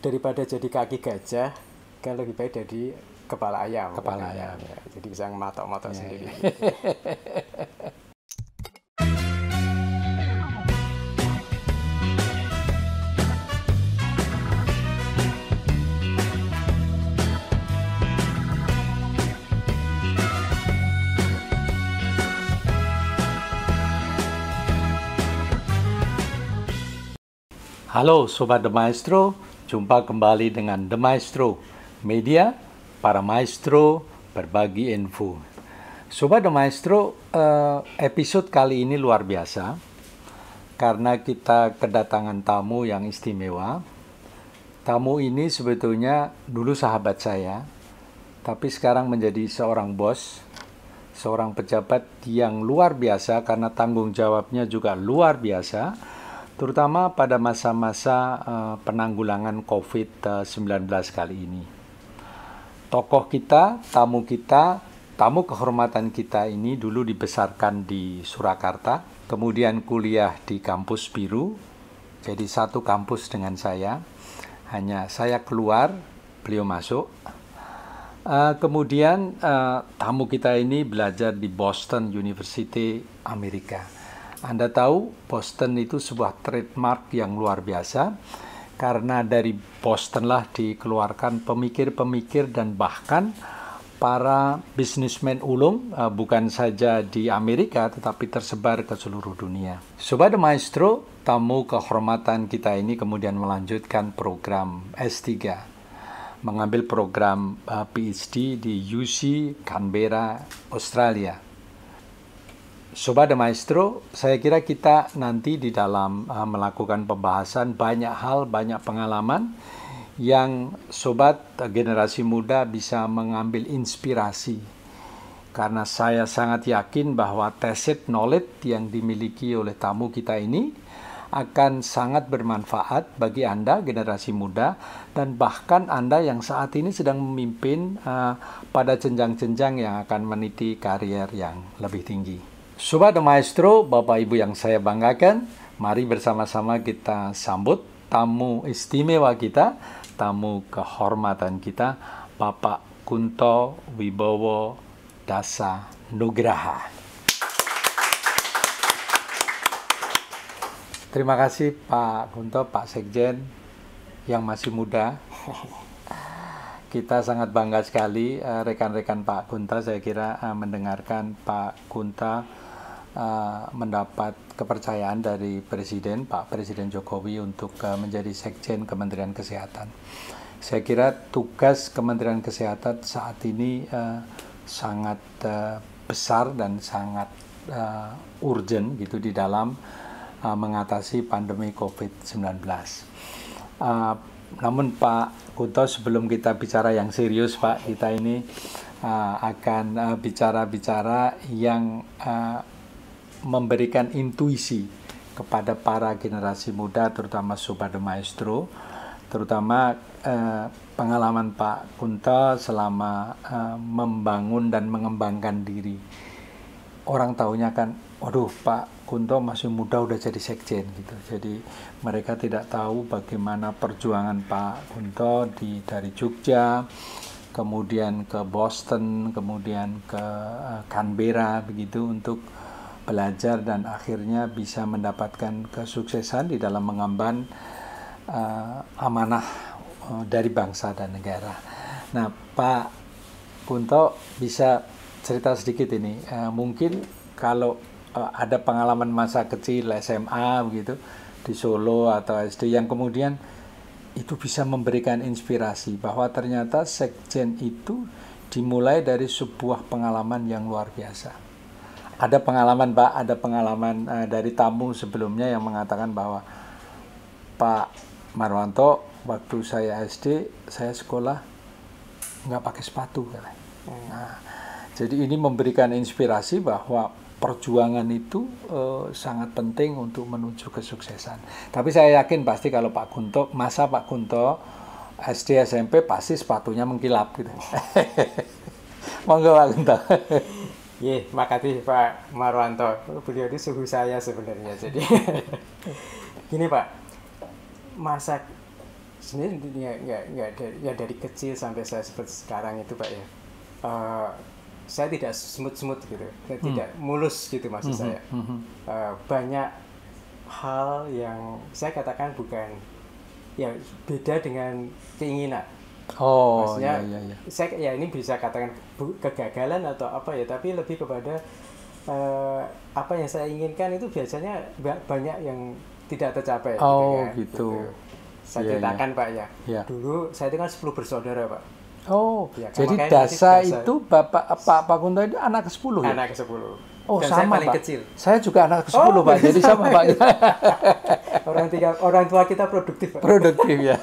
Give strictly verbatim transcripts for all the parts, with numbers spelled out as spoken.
daripada jadi kaki gajah, kan lebih baik jadi kepala ayam. Kepala ayam. Ya, jadi bisa matok-matok ya, sendiri. Ya. Halo Sobat The Maestro, jumpa kembali dengan The Maestro, media para maestro berbagi info. Sobat The Maestro, episode kali ini luar biasa karena kita kedatangan tamu yang istimewa. Tamu ini sebetulnya dulu sahabat saya, tapi sekarang menjadi seorang bos, seorang pejabat yang luar biasa karena tanggung jawabnya juga luar biasa, terutama pada masa-masa uh, penanggulangan covid sembilan belas kali ini. Tokoh kita, tamu kita, tamu kehormatan kita ini dulu dibesarkan di Surakarta, kemudian kuliah di kampus biru, jadi satu kampus dengan saya. Hanya saya keluar, beliau masuk. Uh, kemudian uh, tamu kita ini belajar di Boston University, Amerika. Anda tahu Boston itu sebuah trademark yang luar biasa karena dari Boston lah dikeluarkan pemikir-pemikir dan bahkan para bisnismen ulung uh, bukan saja di Amerika tetapi tersebar ke seluruh dunia. Sobat The Maestro, tamu kehormatan kita ini kemudian melanjutkan program S tiga, mengambil program uh, P H D di U C Canberra, Australia. Sobat The Maestro, saya kira kita nanti di dalam uh, melakukan pembahasan banyak hal, banyak pengalaman yang sobat uh, generasi muda bisa mengambil inspirasi. Karena saya sangat yakin bahwa tacit knowledge yang dimiliki oleh tamu kita ini akan sangat bermanfaat bagi Anda generasi muda dan bahkan Anda yang saat ini sedang memimpin uh, pada jenjang-jenjang yang akan meniti karier yang lebih tinggi. Sobat The Maestro, Bapak Ibu yang saya banggakan, mari bersama-sama kita sambut tamu istimewa kita, tamu kehormatan kita, Bapak Kunto Wibowo Dasa Nugraha. Terima kasih Pak Kunto, Pak Sekjen yang masih muda. Kita sangat bangga sekali rekan-rekan Pak Kunto, saya kira mendengarkan Pak Kunto Uh, mendapat kepercayaan dari Presiden, Pak Presiden Jokowi untuk uh, menjadi Sekjen Kementerian Kesehatan. Saya kira tugas Kementerian Kesehatan saat ini uh, sangat uh, besar dan sangat uh, urgent gitu di dalam uh, mengatasi pandemi covid sembilan belas. Uh, namun Pak Kunto, sebelum kita bicara yang serius Pak, kita ini uh, akan uh, bicara-bicara yang uh, memberikan intuisi kepada para generasi muda, terutama Sobat The Maestro, terutama eh, pengalaman Pak Kunto selama eh, membangun dan mengembangkan diri. Orang taunya kan, waduh Pak Kunto masih muda udah jadi sekjen gitu. Jadi mereka tidak tahu bagaimana perjuangan Pak Kunto di dari Jogja, kemudian ke Boston, kemudian ke eh, Canberra begitu untuk belajar dan akhirnya bisa mendapatkan kesuksesan di dalam mengemban uh, amanah uh, dari bangsa dan negara. Nah, Pak Kunto bisa cerita sedikit ini. Uh, mungkin kalau uh, ada pengalaman masa kecil S M A begitu di Solo atau S D yang kemudian itu bisa memberikan inspirasi bahwa ternyata sekjen itu dimulai dari sebuah pengalaman yang luar biasa. Ada pengalaman Pak, ada pengalaman uh, dari tamu sebelumnya yang mengatakan bahwa Pak Marwanto waktu saya S D, saya sekolah nggak pakai sepatu. Nah, jadi ini memberikan inspirasi bahwa perjuangan itu uh, sangat penting untuk menuju kesuksesan. Tapi saya yakin pasti kalau Pak Kunto, masa Pak Kunto S D S M P pasti sepatunya mengkilap gitu. Monggo Pak Kunto. Ye, makasih Pak Marwanto. Beliau itu suhu saya sebenarnya. Jadi gini Pak, masa sebenarnya nggak nggak nggak dari, ya dari kecil sampai saya seperti sekarang itu Pak ya, uh, saya tidak smooth-smooth gitu, hmm. tidak mulus gitu maksud hmm. saya. Hmm. Uh, banyak hal yang saya katakan bukan, ya beda dengan keinginan. Oh, maksudnya, iya, iya, iya. saya ya ini bisa katakan kegagalan atau apa ya, tapi lebih kepada uh, apa yang saya inginkan itu biasanya banyak yang tidak tercapai. Oh, gitu. Kan, gitu. gitu. Saya yeah, ceritakan yeah. Pak ya. Yeah. Dulu saya itu kan sepuluh bersaudara Pak. Oh, ya, kan, jadi Dasa itu Bapak Pak Pak Kunto itu anak ke sepuluh ya? Anak ke sepuluh. Oh, dan sama saya paling Pak. Kecil. Saya juga anak ke sepuluh oh, Pak. Jadi sama Pak. orang tiga orang tua kita produktif Pak. Produktif ya.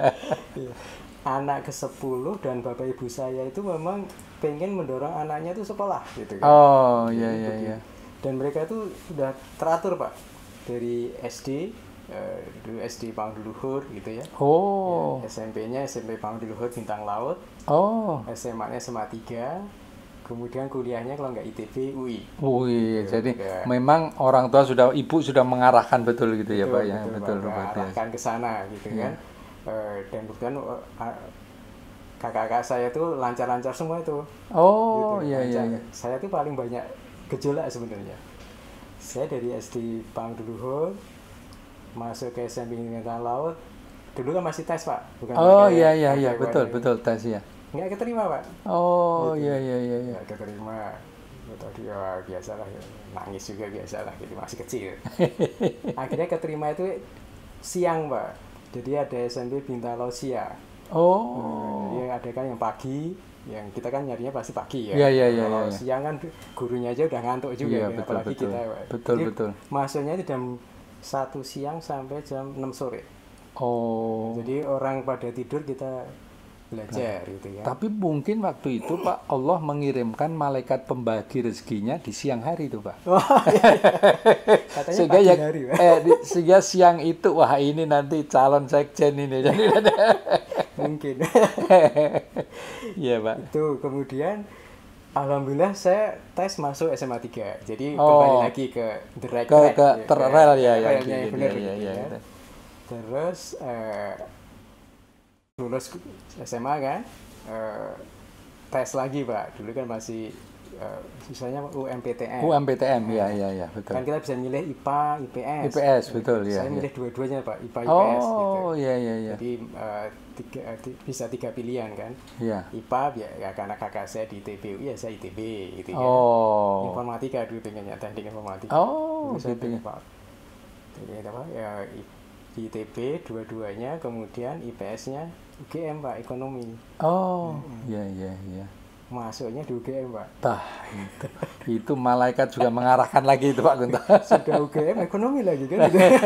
Anak ke sepuluh dan bapak ibu saya itu memang pengen mendorong anaknya itu sekolah gitu kan. Oh, iya iya iya. Dan mereka itu sudah teratur Pak. Dari S D Uh, dulu S D Pangluhur gitu ya. Oh. Ya, S M P-nya S M P Pangluhur Bintang Laut. Oh. S M A-nya S M A tiga. Kemudian kuliahnya kalau nggak I T B U I. U I. Gitu, jadi ya. Memang orang tua sudah, ibu sudah mengarahkan betul gitu betul, ya Pak ya. Betul, betul Pak, mengarahkan ke sana gitu ya. kan. Uh, dan kemudian uh, kakak-kakak saya tuh lancar-lancar semua itu. Oh, gitu, iya iya. Saya tuh paling banyak gejolak sebenarnya. Saya dari S D Pangluhur masuk ke S M P Bintang Laut, dulu kan masih tes Pak, bukan oh iya iya iya betul betul tes ya, nggak keterima Pak. Oh gitu. iya iya iya nggak keterima, tadi ya biasalah ya, nangis juga biasalah gitu, masih kecil. Akhirnya keterima itu siang Pak, jadi ada S M P Bintang Laut siang. Oh jadi ada kan yang pagi, yang kita kan nyarinya pasti pagi ya. Iya iya iya. Kalau ya, siang kan gurunya aja udah ngantuk juga, ya, ya, betul, apalagi betul, kita Pak. betul jadi, betul. Masuknya itu jam satu siang sampai jam enam sore. Oh. Jadi orang pada tidur kita belajar nah, gitu ya. Tapi mungkin waktu itu Pak Allah mengirimkan malaikat pembagi rezekinya di siang hari itu Pak. Oh, iya, iya. Katanya sehingga pagi ya, hari Pak. Eh, di, sehingga siang itu wah ini nanti calon sekjen ini. Jadi mungkin. Iya Pak. Itu kemudian alhamdulillah saya tes masuk S M A tiga. Jadi oh, kembali lagi ke the right ke, track. Ke ya, terrel ya ya. Relnya yang benar ya, ya, ya. ya. Terus uh, lulus S M A kan, uh, tes lagi Pak. Dulu kan masih uh, misalnya U M P T M. U M P T M ya ya ya betul. Kan kita bisa milih I P A, I P S. I P S betul ya. Saya ya. milih dua-duanya Pak, I P A, I P S oh, gitu. Oh iya iya iya. Jadi uh, tiga, uh, bisa tiga pilihan kan. Iya. I P A ya, ya karena kakak saya di I T B U I ya saya I T B gitu kan. Oh. Informatika dulu pengennya, teknik informatika. Oh, terus saya gitu pengen Pak. Jadi apa ya di I T B dua-duanya, kemudian I P S-nya U G M Pak, ekonomi. Oh, iya hmm. iya iya. Masuknya di U G M Pak. Tah, itu, itu malaikat juga mengarahkan lagi itu Pak Kunto. Sudah U G M ekonomi lagi kan.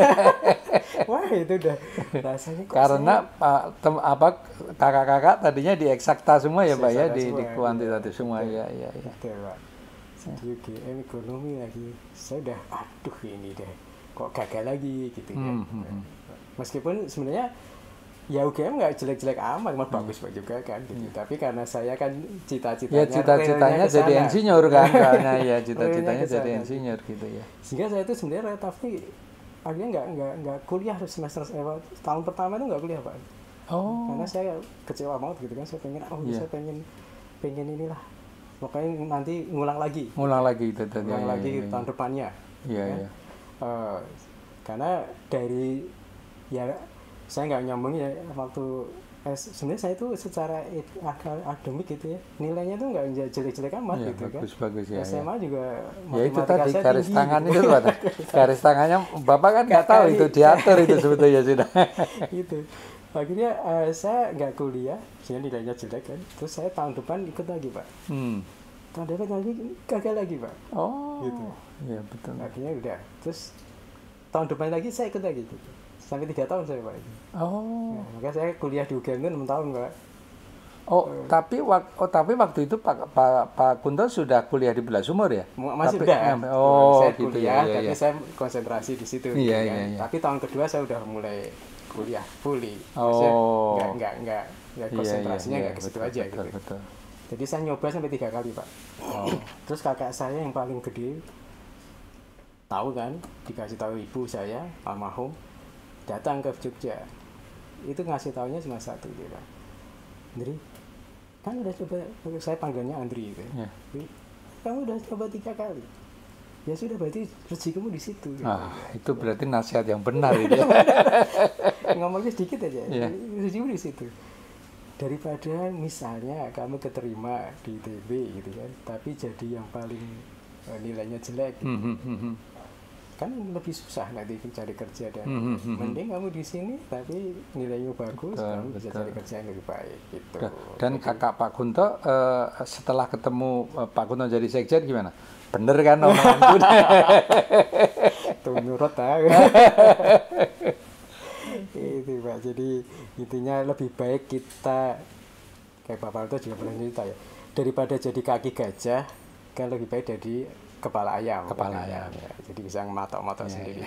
Wah itu udah rasanya kok karena Pak tem, apa kakak-kakak tadinya di eksakta semua ya Pak ya, di, semua, di kuantitatif ya, semua betul, ya ya ya. Betul Pak. Jadi U G M ekonomi lagi. Saya udah aduh ini deh. Kok gagal lagi gitu ya. Hmm, hmm. Meskipun sebenarnya ya U G M nggak jelek-jelek amat, malah hmm. bagus Pak juga kan gitu. Hmm. Tapi karena saya kan cita-citanya ya cita-citanya jadi insinyur kan karena ya cita-citanya jadi insinyur gitu ya. Sehingga saya itu sebenarnya tapi akhirnya nggak nggak nggak kuliah semester eh, tahun pertama itu nggak kuliah Pak. Oh. Karena saya kecewa banget gitu kan, saya pengen oh yeah. saya pengen pengen inilah. Pokoknya nanti ngulang lagi. Ngulang lagi itu tadi. Ngulang ya, lagi ya, ya, tahun depannya. Iya kan? iya. Uh, karena dari ya saya nggak nyambung ya waktu eh, sebenarnya saya itu secara akademik gitu ya nilainya tuh nggak jelek-jelek amat ya, gitu bagus, kan bagus, ya, S M A ya. juga ya itu tadi garis tinggi, tangan gitu. itu Pak garis tangannya Bapak kan nggak tahu itu diatur itu sebetulnya sudah itu akhirnya uh, saya nggak kuliah sehingga nilainya jelek kan, terus saya tahun depan ikut lagi Pak. hmm. Tahun depan lagi gagal lagi Pak. Oh gitu ya betul. Akhirnya udah, terus tahun depan lagi saya ikut lagi gitu. Sampai tiga tahun saya Pak. Oh. Nah, maka saya kuliah di U G M itu enam tahun Pak. Oh, uh, tapi wak oh tapi waktu itu Pak Pak Pak Kunto sudah kuliah di Belasumur ya? Masih tapi, udah. Eh, oh, saya gitu kuliah, ya, ya, tapi ya. saya konsentrasi di situ. Iya, gitu, iya, kan. iya. Tapi tahun kedua saya udah mulai kuliah fully. Oh. Enggak enggak enggak enggak konsentrasinya enggak iya, iya, ke situ betul, aja betul, gitu. Betul. Jadi saya nyoba sampai tiga kali Pak. Oh. Terus kakak saya yang paling gede tahu kan, dikasih tahu ibu saya almarhum datang ke Jogja. itu ngasih taunya cuma satu gitu Pak. Andri, kan udah coba, saya panggilnya Andri gitu. Ya. Kamu udah coba tiga kali. Ya sudah, berarti rezekimu di situ. Gitu. Ah, itu berarti nasihat yang benar itu. Ngomongnya sedikit aja. Ya. Rezekimu di situ. Daripada misalnya kamu keterima di I T B gitu kan, tapi jadi yang paling uh, nilainya jelek. Gitu. Hmm, hmm, hmm. Kan lebih susah nanti cari kerja dan Hmm, hmm, mending kamu di sini tapi nilainya bagus, betul, kamu bisa betul. cari kerja yang lebih baik gitu. Dan kakak Pak Kunto uh, setelah ketemu uh, Pak Kunto jadi sekjen gimana? Bener kan omonganku? Tuh nurut ah. Itu Pak, jadi intinya lebih baik kita, kayak Pak Palto juga pernah cerita ya, daripada jadi kaki gajah kan lebih baik jadi kepala ayam. Kepala kan, ayam. ya. Jadi bisa matok-matok Ya, sendiri. ya.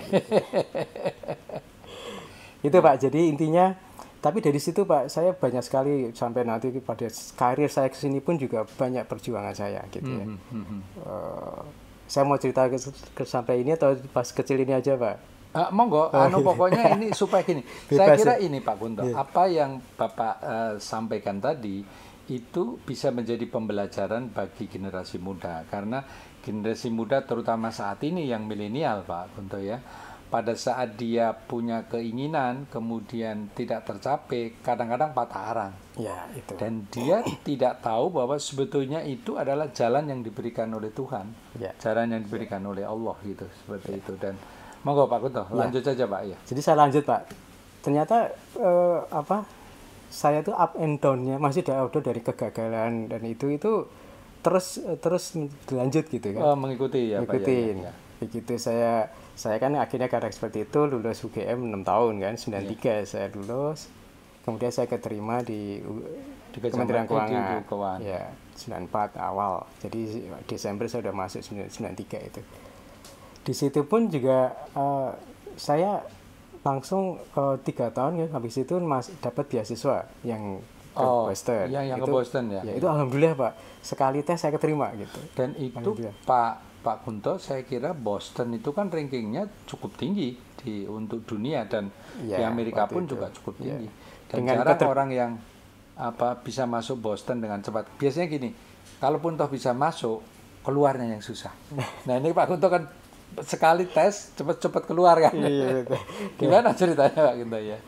Itu Pak, jadi intinya, tapi dari situ Pak, saya banyak sekali sampai nanti pada karir saya kesini pun juga banyak perjuangan saya gitu ya. Hmm, hmm, hmm. Uh, saya mau cerita ke, ke sampai ini atau pas kecil ini aja Pak? Uh, monggo, anu pokoknya ini supaya gini. Saya Bebas, kira ya? ini Pak Kunto, Yeah. apa yang Bapak uh, sampaikan tadi itu bisa menjadi pembelajaran bagi generasi muda, karena generasi muda terutama saat ini yang milenial Pak Kunto ya, pada saat dia punya keinginan kemudian tidak tercapai, kadang-kadang patah arang. Ya, itu. Dan dia tidak tahu bahwa sebetulnya itu adalah jalan yang diberikan oleh Tuhan, Ya. jalan yang diberikan oleh Allah gitu, seperti itu. Dan monggo Pak Kunto, lanjut saja Pak ya. Jadi saya lanjut Pak. Ternyata eh, apa? Saya tuh up and down-nya masih ada dari kegagalan dan itu itu terus terus berlanjut gitu kan. Oh, mengikuti ya Pak ya. Ngikutin. Ya, ya. Begitu saya saya kan akhirnya karena seperti itu lulus U G M enam tahun kan, sembilan puluh tiga saya lulus. Kemudian saya keterima di, Di Kementerian Kecamatan- Keuangan. di Keuangan. Ya, sembilan puluh empat awal. Jadi Desember saya sudah masuk sembilan puluh tiga itu. Di situ pun juga eh, saya langsung eh, tiga tahun ya, habis itu mas dapat beasiswa yang ke Oh, Boston. yang- yang ke Itu- Boston ya? Ya, itu alhamdulillah Pak. Sekali tes saya keterima gitu. Dan itu Alhamdulillah. Pak Pak Kunto, saya kira Boston itu kan rankingnya cukup tinggi di untuk dunia dan Ya, di Amerika waktu pun itu. juga cukup Ya. tinggi. Dan Dengan jarang keter- orang yang apa bisa masuk Boston dengan cepat. Biasanya gini, kalaupun toh bisa masuk, keluarnya yang susah. Nah ini Pak Kunto kan sekali tes cepat-cepat keluar kan. Iya, betul. Gimana ceritanya Pak Kunto ya?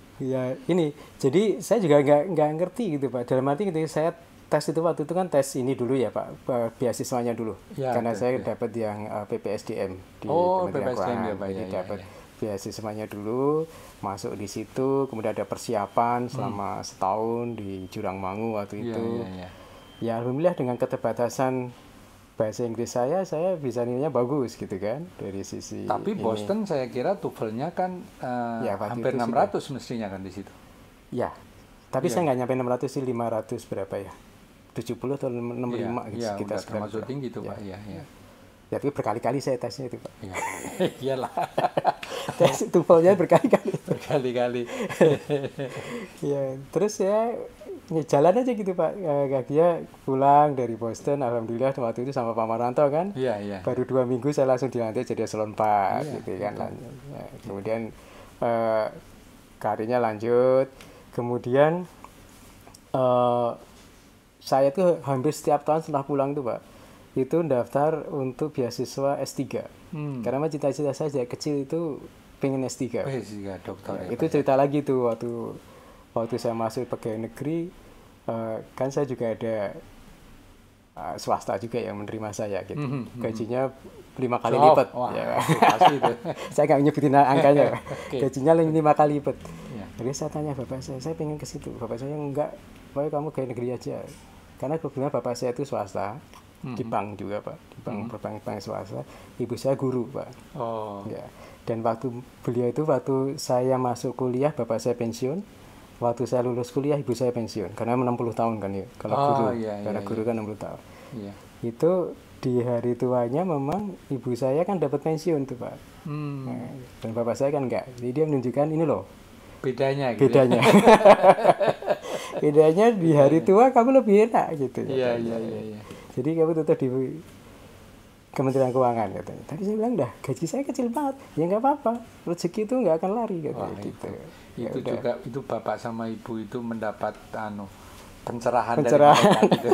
Ya ini, jadi saya juga nggak nggak ngerti gitu Pak. Dalam arti gitu saya tes itu waktu itu kan tes ini dulu ya Pak, be- beasiswanya dulu. Ya, Karena betul, saya ya. dapat yang uh, P P S D M di Oh, Kementerian P P S D M Keuangan. ya, Pak, Jadi ya, ya, dapat ya. beasiswanya dulu, masuk di situ, kemudian ada persiapan selama setahun di Jurangmangu waktu Iya, itu. iya, iya. Ya alhamdulillah dengan keterbatasan bahasa Inggris saya, saya bisa nilainya bagus gitu kan dari sisi. Tapi ini. Boston saya kira TOEFL-nya kan eh, Ya, waktu hampir itu enam ratus mestinya kan di situ. Ya, tapi Iya. saya nggak nyampe enam ratus sih, lima ratus berapa ya? tujuh puluh atau enam puluh lima gitu Iya, sekitar udah sekitar termasuk itu. tinggi tuh Ya. Pak. Iya, iya. Ya, tapi berkali-kali saya tesnya itu Pak. Iya. Iyalah. Tes TOEFL-nya berkali-kali. Berkali-kali. Ya, terus ya, ya jalan aja gitu Pak. Ya, dia pulang dari Boston, alhamdulillah waktu itu sama Pak Maranto kan. Iya, iya. Baru dua minggu saya langsung dilantik jadi eselon empat Iya, gitu kan. Ya, kemudian eh, karirnya lanjut. Kemudian eh, saya tuh hampir setiap tahun setelah pulang tuh Pak, itu daftar untuk beasiswa S tiga. Hmm. Karena memang cita-cita saya dari kecil itu pengen S tiga. Eh, juga dokter ya. Itu cerita lagi tuh waktu waktu saya masuk pegawai negeri, eh, kan saya juga ada eh, swasta juga yang menerima saya gitu. Mhm, mhm. Gajinya lima kali Wow, lipat. wah, Ya. itu pasti itu. Saya nggak nyebutin angkanya. Oke. Gajinya lima kali lipat. Iya. Jadi saya tanya bapak saya, saya pengen ke situ. Bapak saya enggak, pokoknya kamu pegawai negeri aja. Karena kebetulan bapak saya itu swasta, di bank juga Pak, di bank perbankan swasta. Ibu saya guru Pak. Oh. Ya. Dan waktu beliau itu waktu saya masuk kuliah bapak saya pensiun, waktu saya lulus kuliah ibu saya pensiun karena enam puluh tahun kan ya kalau Oh, guru, iya, karena iya, guru kan enam puluh tahun. Iya. Itu di hari tuanya memang ibu saya kan dapat pensiun tuh Pak. Hmm. Nah, dan bapak saya kan enggak. Jadi dia menunjukkan ini loh Bedanya gitu. bedanya. Bedanya di hari tua kamu lebih enak gitu. Iya, katanya. iya, iya, iya. Jadi kamu tetap di Kementerian Keuangan katanya. Tapi saya bilang, dah gaji saya kecil banget, ya nggak apa-apa, rezeki itu nggak akan lari katanya. Wah, gitu. Itu, Ya itu udah. juga itu bapak sama ibu itu mendapat anu pencerahan, Pencerahan. dari mereka gitu.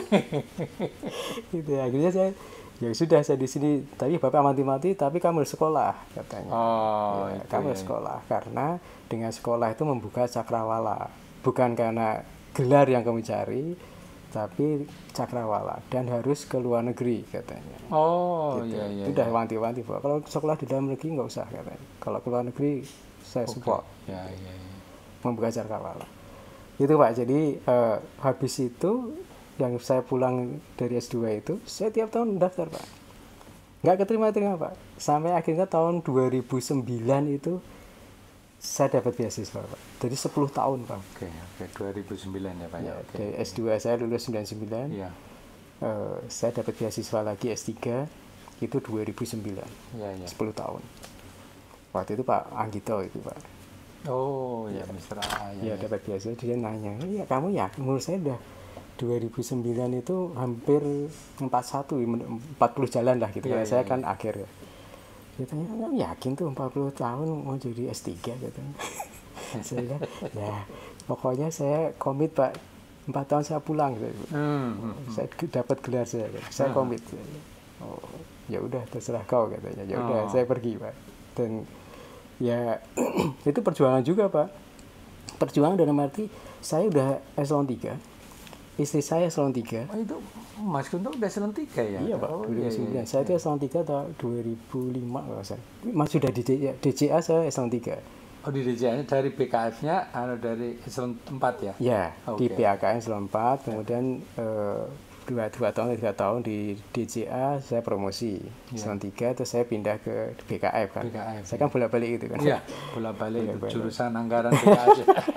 Gitu ya, akhirnya saya ya sudah saya di sini, tapi bapak mati-mati, tapi kamu harus sekolah katanya. Oh, Ya, itu kamu ya. harus sekolah karena dengan sekolah itu membuka cakrawala, bukan karena gelar yang kamu cari, tapi cakrawala, dan harus ke luar negeri katanya. Oh, Gitu. iya iya. Itu udah wanti-wanti, Pak. Kalau sekolah di dalam negeri nggak usah katanya. Kalau ke luar negeri saya support. Ya, ya, ya. Membuka cakrawala. Itu Pak. Jadi eh, habis itu yang saya pulang dari S dua itu, saya tiap tahun daftar Pak. Nggak keterima-terima Pak. Sampai akhirnya tahun dua ribu sembilan itu saya dapat beasiswa Pak. Jadi sepuluh tahun Pak. Oke, oke, dua ribu sembilan ya Pak. Ya, Oke. dari S dua saya lulus sembilan puluh sembilan. Iya. Eh, saya dapat beasiswa lagi S tiga itu dua ribu sembilan. Iya, iya. sepuluh tahun. Waktu itu Pak Anggito itu Pak. Oh, ya, Mister A. Ya, Ya, ya. dapat beasiswa, dia nanya, "Ya, kamu ya?" Menurut saya udah dua ribu sembilan itu hampir empat puluh satu, empat puluh jalan lah gitu. Iya, Karena iya, saya iya. kan akhir ya. Dia tanya, "Kamu yakin tuh empat puluh tahun mau jadi S tiga katanya. Saya bilang, ya pokoknya saya komit Pak, empat tahun saya pulang. Saya, Hmm, hmm. saya ge- dapat gelar saya, saya komit. Oh, ya udah terserah kau katanya. Ya udah Oh. saya pergi Pak. Dan ya itu perjuangan juga Pak. Perjuangan dalam arti saya udah eselon tiga, istri saya eselon tiga. Oh, itu Mas Kunto udah eselon tiga ya? Iya Pak, Oh, dua ribu sembilan. iya, iya. Saya itu eselon tiga tahun dua ribu lima kalau saya. Mas sudah di D C A saya eselon tiga. Oh, di D J A-nya dari B K F-nya anu dari eselon empat ya? Ya, di Oke. P A K N eselon empat, kemudian eh, dua, dua tahun tiga tahun di D C A saya promosi eselon tiga, terus saya pindah ke B K F kan. B K F, Saya kan bolak-balik itu kan. Iya, bolak-balik itu Bolak-balik. jurusan anggaran B K F.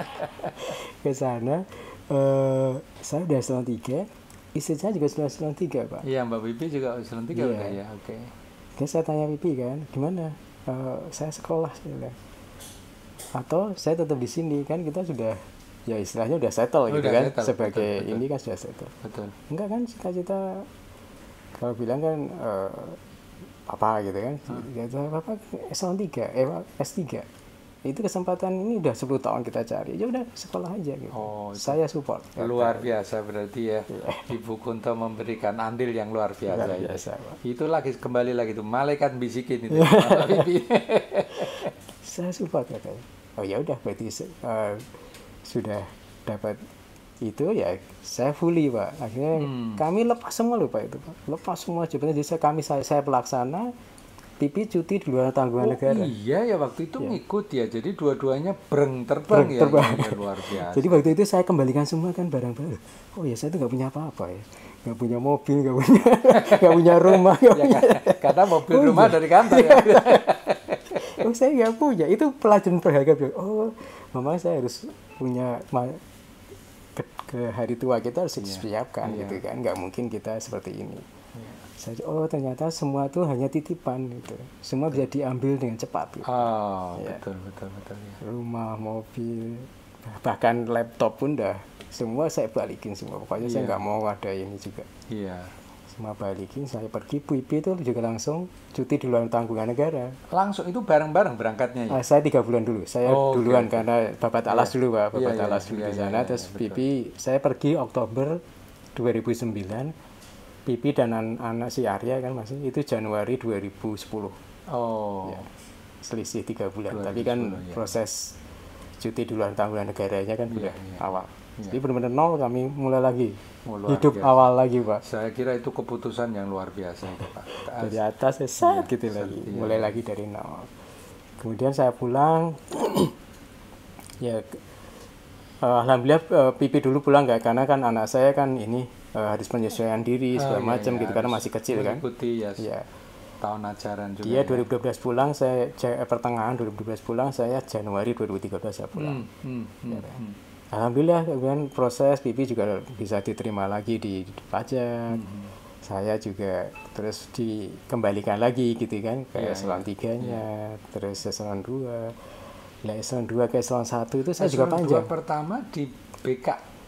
Ke sana eh saya udah eselon tiga, istri saya juga sudah eselon tiga Pak. Iya, Mbak Bibi juga eselon tiga Iya. udah ya. Oke. Terus saya tanya Pipi kan, gimana? Eh, saya sekolah, saya bilang. Atau saya tetap di sini kan, kita sudah ya istilahnya udah settle Oh, gitu udah kan, settle, sebagai betul, betul. ini kan sudah settle. Betul. Enggak kan, cita-cita kalau bilang kan eh, apa gitu kan, cita apa eselon tiga, eh S tiga. Itu kesempatan ini udah sepuluh tahun kita cari, ya udah sekolah aja gitu. Oh, itu Saya support. luar biasa berarti ya. Ibu Kunto memberikan andil yang luar biasa. Luar itu. biasa, Pak. Itu lagi kembali lagi tuh malaikat bisikin itu. Mbak Bibi. Saya support katanya. Oh ya udah berarti eh, sudah dapat itu ya saya fully Pak. Akhirnya Hmm. kami lepas semua loh Pak itu Pak. Lepas semua jabatan. Jadi saya kami saya, saya pelaksana, Pipi cuti di luar tanggungan Oh, negara. iya ya waktu itu ngikut ya. Jadi dua-duanya breng terbang Breng ya. terbang. Ya, luar biasa. Jadi waktu itu saya kembalikan semua kan barang-barang. Oh ya saya tuh nggak punya apa-apa ya. Nggak punya mobil, nggak punya nggak punya rumah. Nggak Ya, punya. kan? Karena mobil Oh, rumah iya. dari kantor ya. Oh saya nggak punya. Itu pelajaran berharga. Oh memang saya harus punya ma- ke, ke hari tua kita harus disiapkan Iya. gitu kan. Nggak mungkin kita seperti ini. Saya, oh ternyata semua tuh hanya titipan gitu. Semua bisa diambil dengan cepat. Gitu. Oh, Ya. betul betul betul ya. Rumah, mobil, bahkan laptop pun dah semua saya balikin semua. Pokoknya saya Iya. nggak mau ada ini juga. Iya. Semua balikin, saya pergi. Pipi itu juga langsung cuti di luar tanggungan negara. Langsung itu bareng-bareng berangkatnya ya. Ah, saya tiga bulan dulu. Saya Oh, oke, duluan oke. karena babat alas dulu Pak. Babat Iya, iya, alas iya, dulu iya, di sana. iya, Terus iya, Pipi, saya pergi Oktober dua ribu sembilan. Pipi dan an- anak si Arya kan masih itu Januari dua ribu sepuluh. Oh. Ya, selisih tiga bulan. dua ribu sepuluh, Tapi kan ya. proses cuti di luar tanggungan negaranya kan udah iya. awal. Iya. Jadi benar-benar nol kami mulai lagi. Oh, luar Hidup biasa. awal lagi Pak. Saya kira itu keputusan yang luar biasa itu Pak. Dari atas saya set gitu set, lagi. iya. Mulai lagi dari nol. Kemudian saya pulang. Ya eh, alhamdulillah eh, Pipi dulu pulang nggak, karena kan anak saya kan ini eh, harus penyesuaian diri segala Oh, iya, macam iya, gitu karena harus masih kecil kan. Mengikuti ya, Iya. tahun ajaran juga. Dia ya. dua ribu dua belas pulang, saya ja- eh, pertengahan dua ribu dua belas pulang, saya Januari dua ribu tiga belas saya pulang. Hmm, hmm, hmm, hmm. Alhamdulillah kemudian proses Pipi juga bisa diterima lagi di, di pajak. Hmm. Saya juga terus dikembalikan lagi gitu kan ke Iya, eselon iya. tiganya, terus eselon dua. Nah, eselon dua ke eselon satu itu saya juga Eselon panjang. dua pertama di B K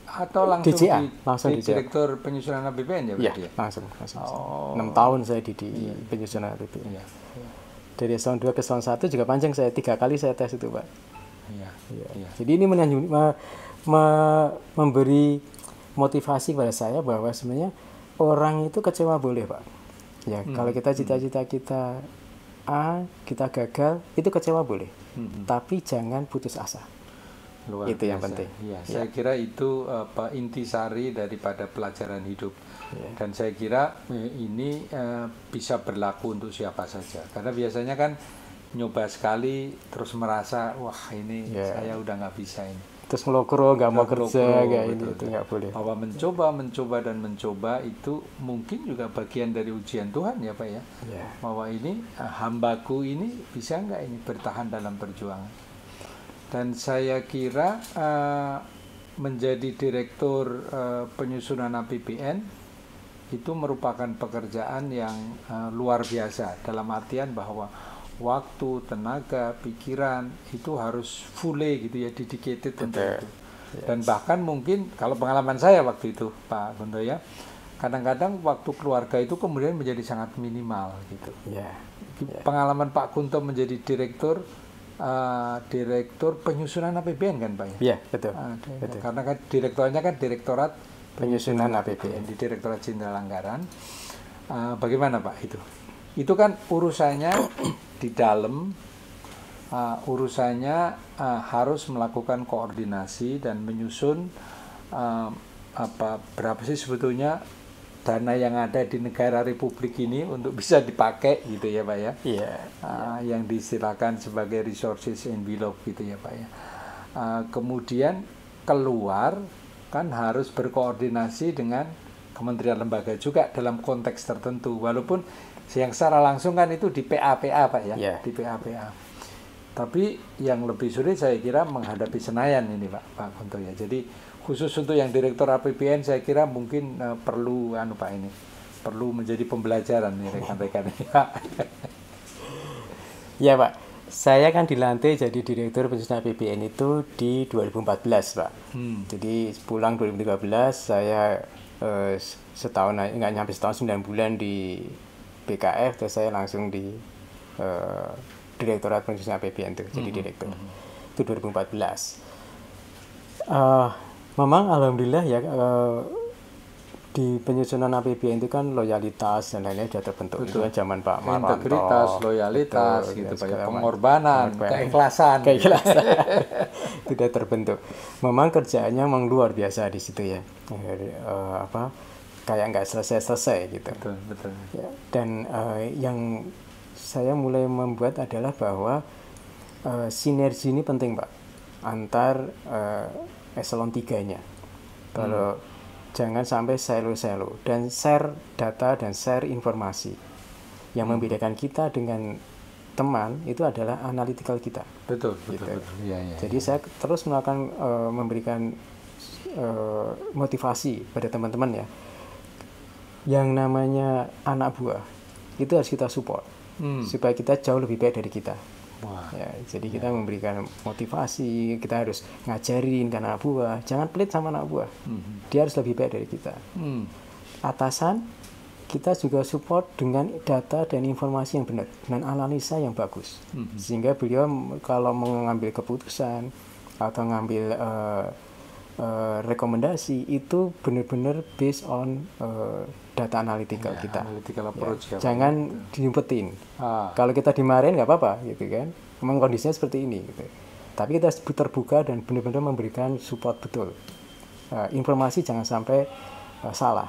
atau langsung D J A, di, langsung di D J A. Direktur Penyusunan A P B N ya Iya, berarti ya? langsung. langsung. Oh. enam tahun saya di, di iya. penyusunan A P B N. Iya. Iya. Dari eselon dua ke eselon satu juga panjang, saya tiga kali saya tes itu, Pak. Iya. Iya. Iya. Jadi ini menanjung, me, me, memberi motivasi pada saya bahwa sebenarnya orang itu kecewa boleh, Pak. Ya, hmm. kalau kita cita-cita kita A, kita gagal, itu kecewa boleh. Hmm. Tapi jangan putus asa. Luar itu biasa. Yang penting. Ya, saya ya. kira itu apa intisari daripada pelajaran hidup. Ya. Dan saya kira ini uh, bisa berlaku untuk siapa saja. Karena biasanya kan nyoba sekali terus merasa wah ini ya. saya udah nggak bisa ini. Terus ngelokro, nggak mau kerja, kayak ini itu nggak boleh. Bahwa mencoba, mencoba dan mencoba itu mungkin juga bagian dari ujian Tuhan ya Pak ya. ya. Bahwa ini hambaku ini bisa nggak ini bertahan dalam perjuangan. Dan saya kira uh, menjadi direktur uh, penyusunan A P B N itu merupakan pekerjaan yang uh, luar biasa dalam artian bahwa waktu, tenaga, pikiran itu harus fully gitu ya, dedicated untuk itu. Dan bahkan mungkin kalau pengalaman saya waktu itu Pak Gunto ya, kadang-kadang waktu keluarga itu kemudian menjadi sangat minimal gitu. Yeah. Yeah. Pengalaman Pak Gunto menjadi direktur uh, direktur penyusunan A P B N kan Pak ya? Iya, yeah, betul. Uh, betul. Karena kan direkturnya kan Direktorat Penyusunan A P B N di Direktorat Jenderal Anggaran. Uh, bagaimana Pak itu? Itu kan urusannya di dalam, uh, urusannya uh, harus melakukan koordinasi dan menyusun uh, apa berapa sih sebetulnya dana yang ada di negara Republik ini untuk bisa dipakai gitu ya Pak ya. Iya. Yeah. Uh, yang disilakan sebagai resources envelope gitu ya Pak ya. Uh, kemudian keluar kan harus berkoordinasi dengan kementerian lembaga juga dalam konteks tertentu, walaupun yang secara langsung kan itu di P A P A Pak ya, yeah. di P A P A. Tapi yang lebih sulit saya kira menghadapi Senayan ini Pak Pak Gunto ya. Jadi khusus untuk yang Direktur A P B N saya kira mungkin uh, perlu anu Pak ini perlu menjadi pembelajaran nih rekan-rekan ini Pak. Ya Pak, saya kan dilantik jadi Direktur Penyusunan A P B N itu di dua ribu empat belas Pak. Hmm. Jadi pulang dua ribu tiga belas saya uh, setahun nggak nyampe setahun sembilan bulan di B K F, terus saya langsung di uh, Direktorat Penyusunan A P B N itu, mm-hmm. jadi direktur. Mm-hmm. Itu dua ribu empat belas. Uh, memang alhamdulillah ya uh, di penyusunan A P B N itu kan loyalitas dan lain-lain sudah terbentuk. Betul. Itu kan zaman Pak Marwanto. Integritas, loyalitas, betul, gitu Pak ya, pengorbanan, keikhlasan. Keikhlasan. Itu sudah terbentuk. Memang kerjaannya memang luar biasa di situ ya. Uh, apa? Kayak nggak selesai-selesai gitu. Betul, betul. Ya, dan uh, yang saya mulai membuat adalah bahwa uh, sinergi ini penting Pak antar uh, eselon tiganya. Kalau hmm. jangan sampai silo-silo dan share data dan share informasi. Yang hmm. membedakan kita dengan teman itu adalah analytical kita. Betul, betul. Gitu. betul. Ya, ya, Jadi ya. saya terus melakukan uh, memberikan uh, motivasi pada teman-teman ya. Yang namanya anak buah itu harus kita support hmm. supaya kita jauh lebih baik dari kita. Wah. Ya, jadi kita ya. memberikan motivasi, kita harus ngajarin ke anak buah, jangan pelit sama anak buah, hmm. dia harus lebih baik dari kita. Hmm. Atasan kita juga support dengan data dan informasi yang benar, dengan analisa yang bagus, hmm. sehingga beliau kalau mengambil keputusan atau ngambil uh, uh, rekomendasi itu benar-benar based on uh, data analytical ya, kita. Analytical approach ya. Jangan diumpetin. Ah. Kalau kita dimarahin nggak apa-apa, gitu kan. Memang kondisinya seperti ini. Gitu. Tapi kita harus terbuka dan benar-benar memberikan support betul. Uh, informasi jangan sampai uh, salah.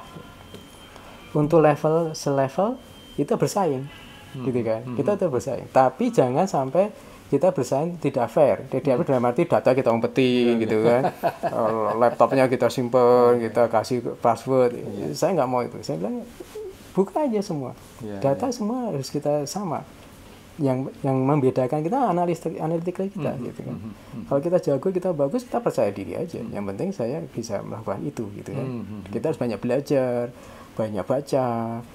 Untuk level selevel kita bersaing, hmm. gitu kan. Hmm. Kita tetap bersaing. Tapi jangan sampai kita bersaing tidak fair. Tidak fair dalam arti data kita umpetin, gitu kan. Laptopnya kita simpen, kita kasih password. Yeah. Saya nggak mau itu. Saya bilang buka aja semua. Yeah, data yeah. semua harus kita sama. Yang yang membedakan kita analis analitikal kita, mm-hmm. gitu kan. Mm-hmm. Kalau kita jago, kita bagus, kita percaya diri aja. Mm-hmm. Yang penting saya bisa melakukan itu, gitu kan. Mm-hmm. Kita harus banyak belajar, banyak baca.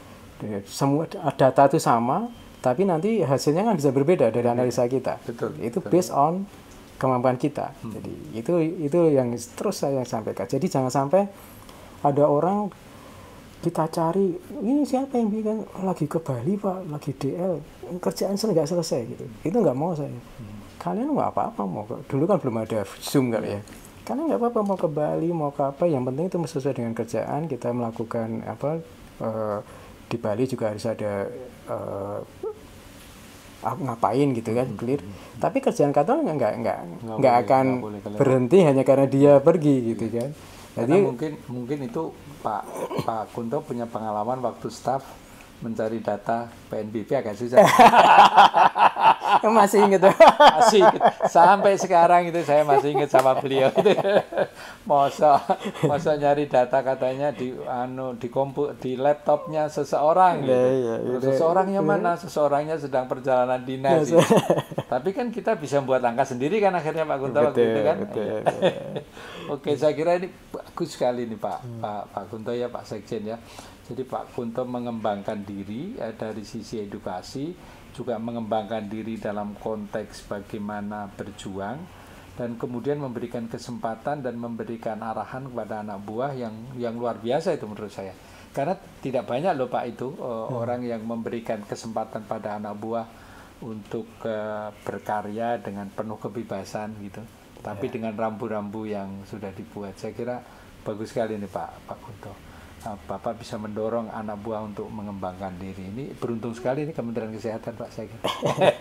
Semua data itu sama. Tapi nanti hasilnya kan bisa berbeda dari analisa kita. Betul, itu betul. Based on kemampuan kita. Hmm. Jadi itu itu yang terus saya sampaikan. Jadi jangan sampai ada orang kita cari, ini siapa yang bikin lagi ke Bali Pak, lagi D L, kerjaan saya nggak selesai gitu. Itu nggak mau saya. Hmm. Kalian nggak apa-apa mau ke, dulu kan belum ada Zoom kali ya. Kalian nggak apa-apa mau ke Bali, mau ke apa, yang penting itu sesuai dengan kerjaan. Kita melakukan apa, uh, di Bali juga harus ada uh, ngapain gitu kan, clear. Hmm. Tapi kerjaan kantor nggak nggak nggak nggak akan boleh, berhenti hanya karena dia pergi gitu kan. Jadi mungkin mungkin itu Pak Pak Kunto punya pengalaman waktu staf mencari data P N B P agak susah. Masih ingat masih ingat. Sampai sekarang itu saya masih ingat sama beliau itu. Masa masa nyari data katanya di anu di kompu di laptopnya seseorang gitu. Ya, ya, seseorangnya ya. Mana? Seseorangnya sedang perjalanan dinas. Gitu. Tapi kan kita bisa buat langkah sendiri kan akhirnya Pak Kunto waktu itu kan. Betul, betul. Oke, saya kira ini bagus sekali nih Pak hmm. Pak Pak Kunto ya, Pak Sekjen ya. Jadi Pak Kunto mengembangkan diri ya, dari sisi edukasi, juga mengembangkan diri dalam konteks bagaimana berjuang, dan kemudian memberikan kesempatan dan memberikan arahan kepada anak buah yang yang luar biasa itu menurut saya. Karena tidak banyak loh Pak itu uh, hmm. orang yang memberikan kesempatan pada anak buah untuk uh, berkarya dengan penuh kebebasan gitu. Tapi ya. Dengan rambu-rambu yang sudah dibuat, saya kira bagus sekali nih Pak Pak Kunto. Bapak bisa mendorong anak buah untuk mengembangkan diri. Ini beruntung sekali ini Kementerian Kesehatan Pak saya kira.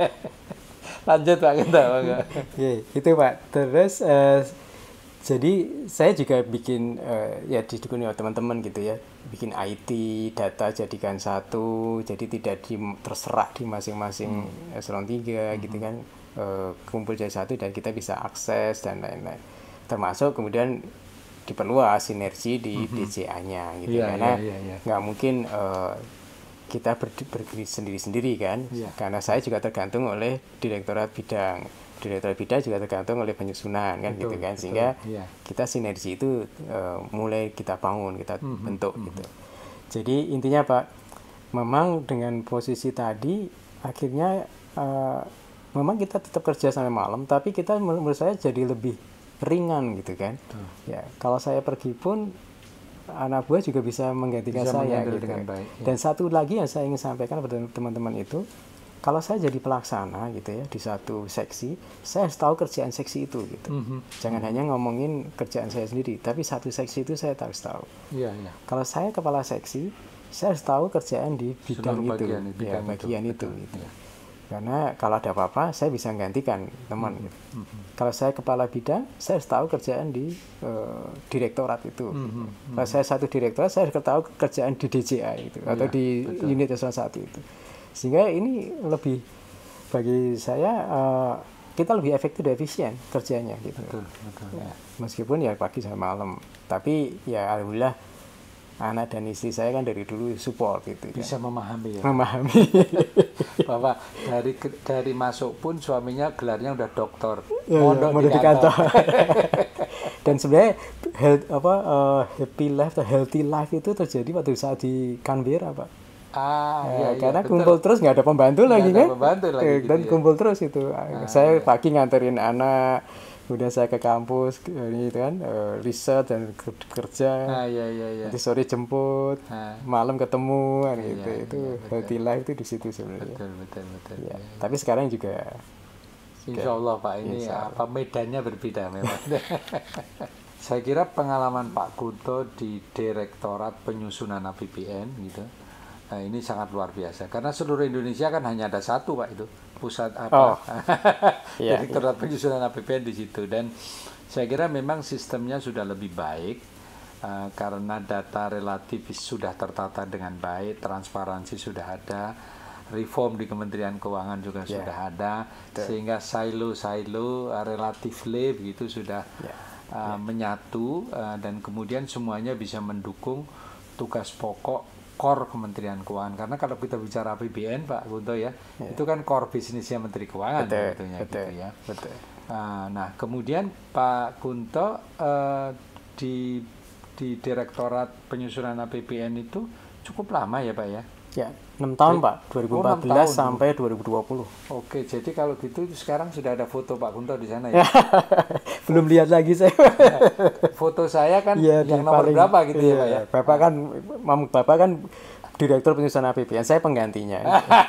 Lanjut Pak Kunto. Oke, itu Pak. Terus uh, jadi saya juga bikin uh, ya didukung oleh teman-teman gitu ya, bikin I T, data jadikan satu, jadi tidak di, terserah di masing-masing hmm. eselon tiga hmm. gitu kan, uh, kumpul jadi satu dan kita bisa akses dan lain-lain. Termasuk kemudian diperluas sinergi di mm-hmm. D C A-nya gitu yeah, karena nggak yeah, yeah, yeah. mungkin uh, kita ber, berdiri sendiri-sendiri kan yeah. karena saya juga tergantung oleh direktorat bidang direktorat bidang juga tergantung oleh penyusunan kan betul, gitu kan betul, sehingga yeah. kita sinergi itu uh, mulai kita bangun kita mm-hmm. bentuk mm-hmm. gitu. Jadi intinya Pak, memang dengan posisi tadi akhirnya uh, memang kita tetap kerja sampai malam, tapi kita menurut saya jadi lebih ringan gitu kan. Tuh. Ya, kalau saya pergi pun anak buah juga bisa menggantikan bisa saya gitu dengan kan. Baik, ya. Dan satu lagi yang saya ingin sampaikan kepada teman-teman itu, kalau saya jadi pelaksana gitu ya di satu seksi, saya harus tahu kerjaan seksi itu gitu. Mm-hmm. Jangan mm-hmm. hanya ngomongin kerjaan saya sendiri, tapi satu seksi itu saya harus tahu. Iya, iya. Kalau saya kepala seksi, saya harus tahu kerjaan di bidang itu, bagian, ya, bagian itu, itu gitu. Ya. Karena kalau ada apa-apa, saya bisa gantikan teman. Mm-hmm. Gitu. Mm-hmm. Kalau saya kepala bidang, saya harus tahu kerjaan di uh, direktorat itu. Mm-hmm. Kalau saya satu direktorat, saya harus tahu kerjaan di D J A itu yeah, atau di betul. Unit eselon satu itu. Sehingga ini lebih bagi saya uh, kita lebih efektif dan efisien kerjanya gitu. Betul, betul. Ya, meskipun ya pagi sampai malam, tapi ya alhamdulillah anak dan istri saya kan dari dulu support gitu. Bisa kan. Memahami ya. Memahami. Bahwa dari dari masuk pun suaminya gelarnya udah doktor. Ya, mondok ya, di kantor. Dan sebenarnya health, apa uh, happy life atau healthy life itu terjadi waktu saat di Canberra Pak. Ah, ya, iya, karena betul. Kumpul terus nggak ada pembantu nggak lagi ada kan. Pembantu lagi dan gitu, ya. Kumpul terus itu. Ah, saya iya. pagi nganterin anak. Udah saya ke kampus ini kan uh, riset dan kerja. Ah, iya, iya, iya. Nanti sore jemput, ah. malam ketemu kan gitu. Iya, itu iya, healthy life itu di situ sebenarnya. Betul, betul, betul. Ya, ya. Tapi sekarang juga Insya Allah Pak ini apa medannya berbeda memang. Saya kira pengalaman Pak Kunto di Direktorat Penyusunan A P B N gitu. Nah, ini sangat luar biasa karena seluruh Indonesia kan hanya ada satu Pak itu. Pusat apa oh. Direktorat yeah, Penyusunan A P B N di situ dan saya kira memang sistemnya sudah lebih baik uh, karena data relatif sudah tertata dengan baik, transparansi sudah ada, reform di Kementerian Keuangan juga yeah. sudah ada, Betul. Sehingga silo-silo uh, relatifly begitu sudah yeah. Uh, yeah. menyatu uh, dan kemudian semuanya bisa mendukung tugas pokok core Kementerian Keuangan karena kalau kita bicara A P B N Pak Kunto ya, ya. itu kan core bisnisnya Menteri Keuangan betul, tentunya betul, gitu ya. Betul. Uh, nah kemudian Pak Kunto uh, di di Direktorat Penyusunan A P B N itu cukup lama ya Pak ya? Ya, enam tahun Jadi- Pak, dua ribu empat belas Oh, enam tahun. sampai dua ribu dua puluh. Oke, jadi kalau gitu sekarang sudah ada foto Pak Kunto di sana ya. Belum lihat lagi saya. Foto saya kan Iya, yang di nomor paling- berapa gitu ya iya, Pak ya. Bapak kan, Mam, Bapak kan Direktur Penyusunan A P B N, saya penggantinya.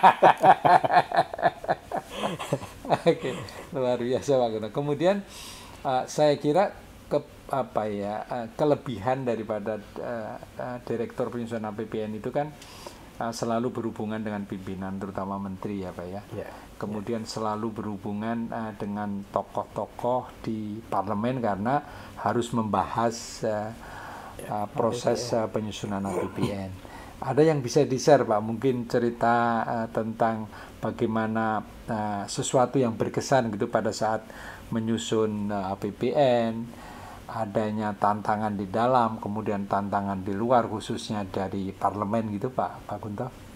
Oke, luar biasa Pak Kunto. Kemudian uh, saya kira ke apa ya uh, kelebihan daripada uh, uh, Direktur Penyusunan A P B N itu kan uh, selalu berhubungan dengan pimpinan, terutama menteri ya Pak ya. Ya. Kemudian selalu berhubungan uh, dengan tokoh-tokoh di parlemen karena harus membahas uh, uh, proses uh, penyusunan A P B N. Ada yang bisa di-share Pak, mungkin cerita uh, tentang bagaimana uh, sesuatu yang berkesan gitu pada saat menyusun uh, A P B N, adanya tantangan di dalam, kemudian tantangan di luar khususnya dari parlemen gitu Pak, Pak Kunto.